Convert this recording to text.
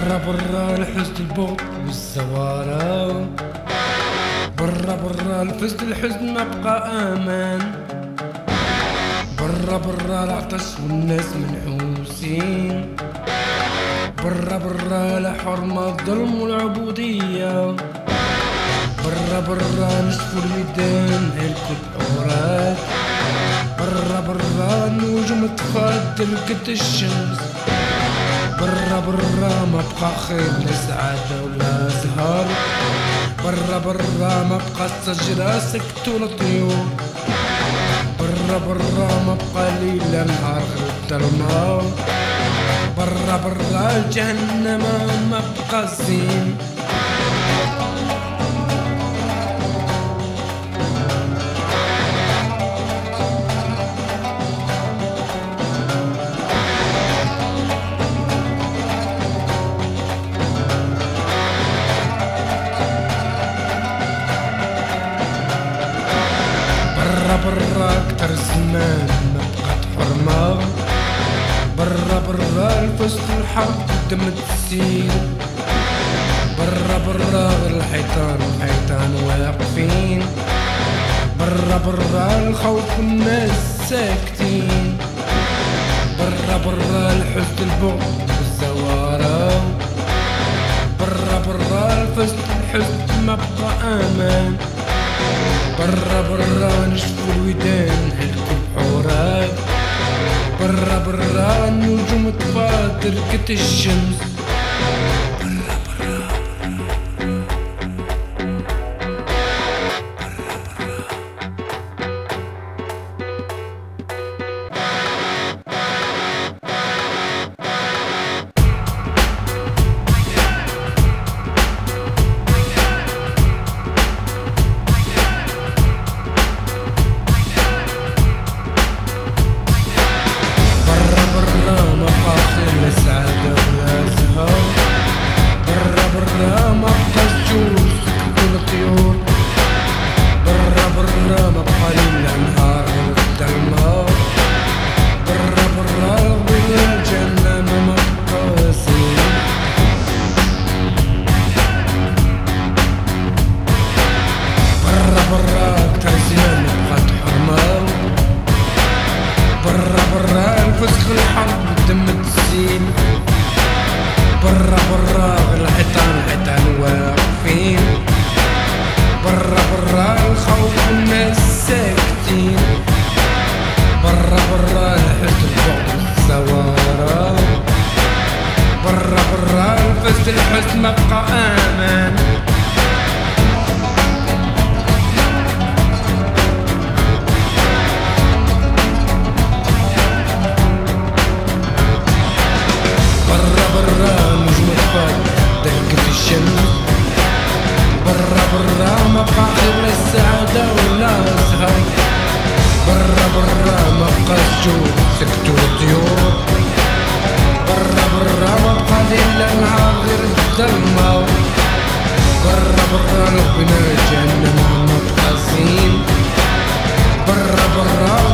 برا الحزن البغض والزوارة، برا الحزن ما بقى امان، برا العطش والناس منحوسين، برا لا حرمة الظلم والعبودية، برا نشفوا الميدان هلكوا الحورات، برا النجوم تفاد ركت الشمس، برا ما بقى خير لا سعادة ولا زهر، برا ما بقى الشجرة سكتوا الطيور، برا ما بقى ليل لا نهار غير الظلمة، برا الجهنم ما بقى الزين. برا اكتر زمان ما بقات حرمة، برا الفسق والحرب دم تسيل، برا الحيطان واقفين، برا الخوف والناس ساكتين، برا الحزن البغض والزوارة، برا الحزن ما بقى امان، برا نشفوا الودان هلكوا الحورات، برا النجوم طفات ركت الشمس، الفسق الحرب دم تسيل، برا الحيطان واقفين، برا الخوف والناس ساكتين، برا الحزن البغض والزوارة، برا الحزن ما بقى امان، برا نجوم طفات ضحكت الشمس، برا ما بقى خير لا السعادة ولا زهر، برا ما بقى الجوع سكتوا الطيور، برا ما بقى ليل لا نهار غير الظلمة، برا ربنا جهنم ما بقى زين، برا